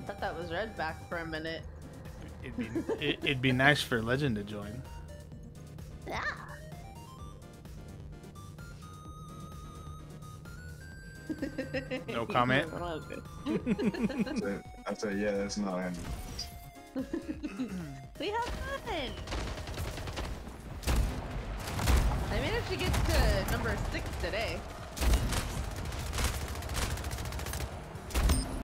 thought that was Red back for a minute. It'd be nice for Legend to join. Yeah. No comment. I said, yeah, that's not happening. We have fun. I managed to get to number 6 today.